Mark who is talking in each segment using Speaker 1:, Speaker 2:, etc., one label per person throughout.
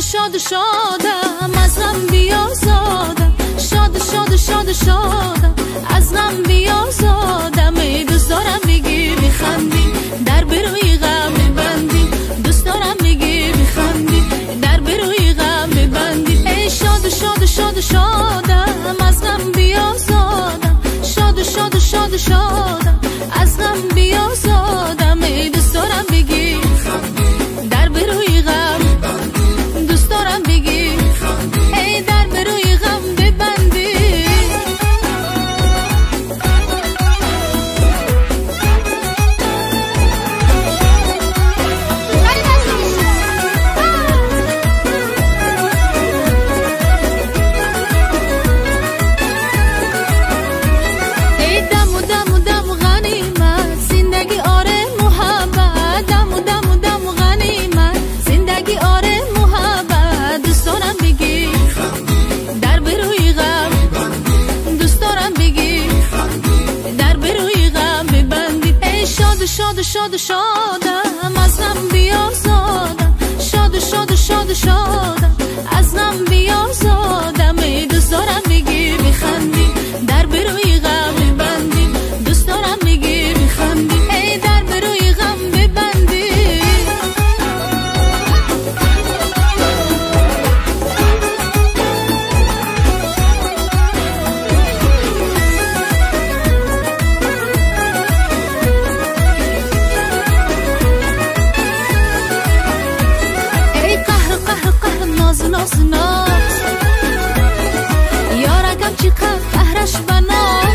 Speaker 1: شاد شادم از غم بیازادم شاد شاد شاد شادم از غم بیازادم ای دوست دارم بگی میخندی در بروی غم میبندی دوست دارم بگی میخندی در بروی غم میبندی ای شاد شاد شاد شادم از غم بیازادم شاد شاد شاد شادم از غم بیازادم ای دوست دارم بگی در بروی غم دوست دارم بگی ای در بروی غم ببندی ای دم و دم و دم غنیمت زندگی آره محبت دم و دم و دم غنیمت زندگی آره محبت دوست دارم بگی در بروی غم دوست دارم بگی در بروی غم ببندی ای شاد شاد شاد شادم از غم بیازادم شاد شاد شاد شادم از غم بیازادم ای دوست دارم بگی میخندی در بروی غم ببندی دوست دارم بگی میخندی ای در بروی غم ببندی ای قهر قهر قهر ناز ناز ناز یارگم چی قهرش بناز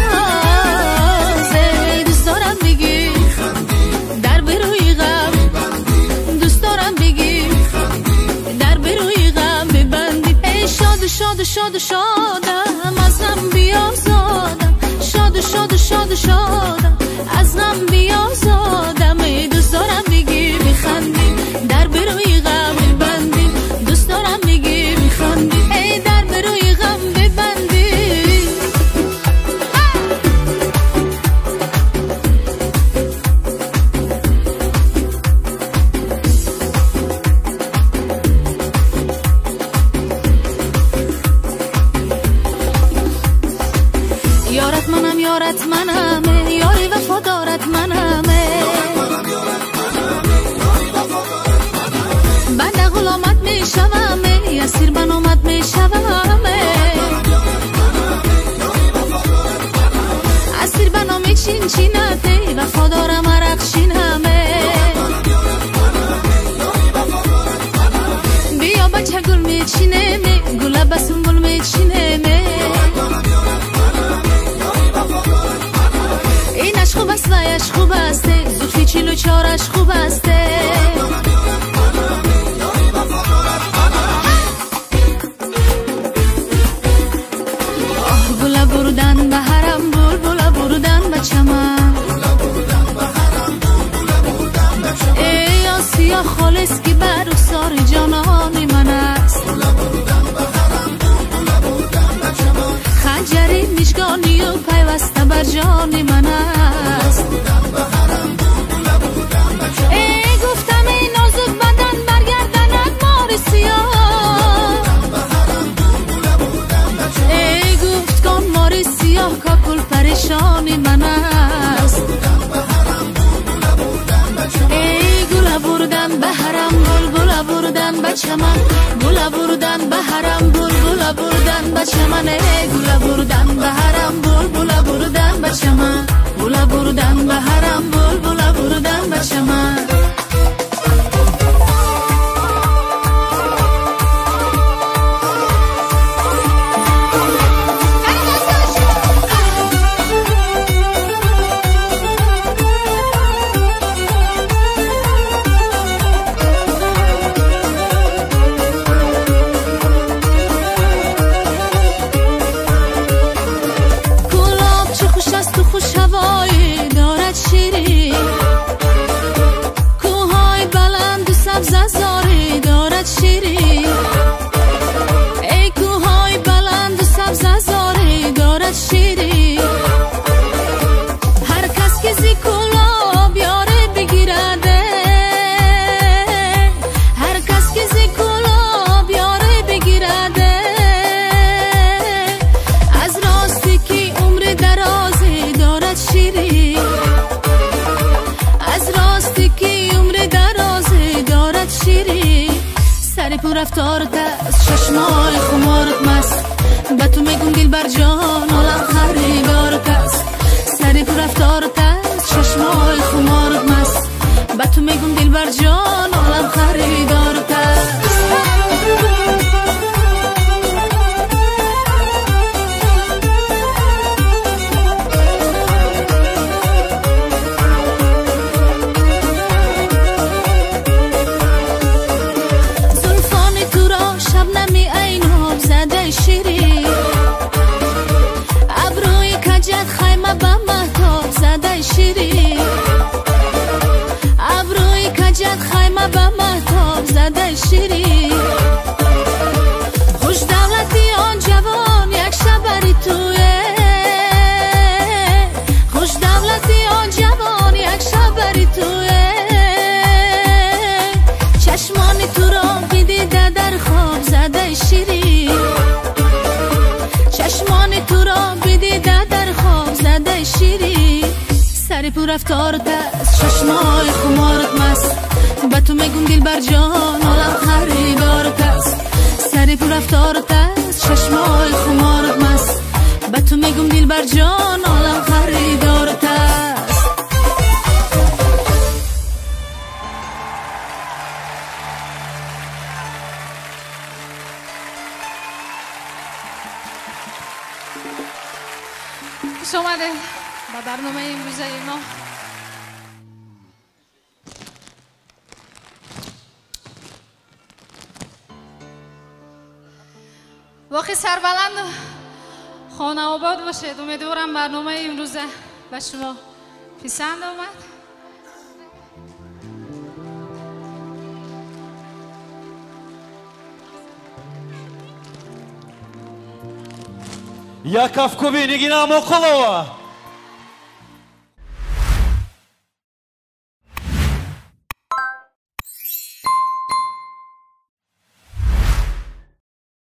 Speaker 1: ای دوست دارم بگی در بروی غم دوست دارم بگی در بروی غم ببندی ای شاد شاد شاد شادم از غم بیازادم شاد شاد شاد شادم از غم بیازادم ای دوست دارم بگی میخندی در بروی غم ببندی دوست دارم بگی میخندی ای در بروی غم ببندی یارت منم یارت منمه یاری وفادارت منمه بنده غلامت میشومه اسیر بنامت میشومه اسیر بنامی چین چینته وفادارم عرق شینمه بیا بچه گل میچینمه گل بسون گل میچینمه اینش خوب است ویش خوب استه زوفی چیلو چارش خوب استه آه گل بردن به حرم بول بول بردن به چمن ای آسیا خالص که بر رخسار جانان من است خنجری مشگانی و پیوسته بر جان من است ای گفتم ای نازک بدن برگردند مار سیاه ای گفت کن مار سیاه کاکل پریشان من است ای گل بردن به حرم گل بردن به چمن گل بردن به حرم گل بردن به چمن ای گل بردن به حرم گل بردن به چمن گل بردن به حرم گل بردن به چمن پور رفتارت است چشمای خمارت مست به تو میگم دلبر جان عالم خریدارت است سری پور رفتارت است چشمای خمارت مست به تو میگم دلبر جان عالم خریدارت است شیری ابروی کجت خیمه به محتاب زده شیری ابروی کجت خیمه به محتاب زده شیری خوش دولتی آن جوان یک شبری تویه خوش دولتی آن جوان یک شبری تویه چشمانی تو را بدیده در خواب زده شیری چشمان تو را بدیده در خواب زده شیری سری پور رفتارت است چشمای خمارت مست به تو میگم دلبر جان عالم خریدارت است سری پور رفتارت است چشمای خمارت مست به تو میگم دلبر جان عالم خریدارت است خوش آمده با برنامه امروزه ما واقعی سربلند و خانه آباد باشید امیدوارم برنامه امروزه به شما پسند آمد
Speaker 2: Яков Кубинигина Моколова.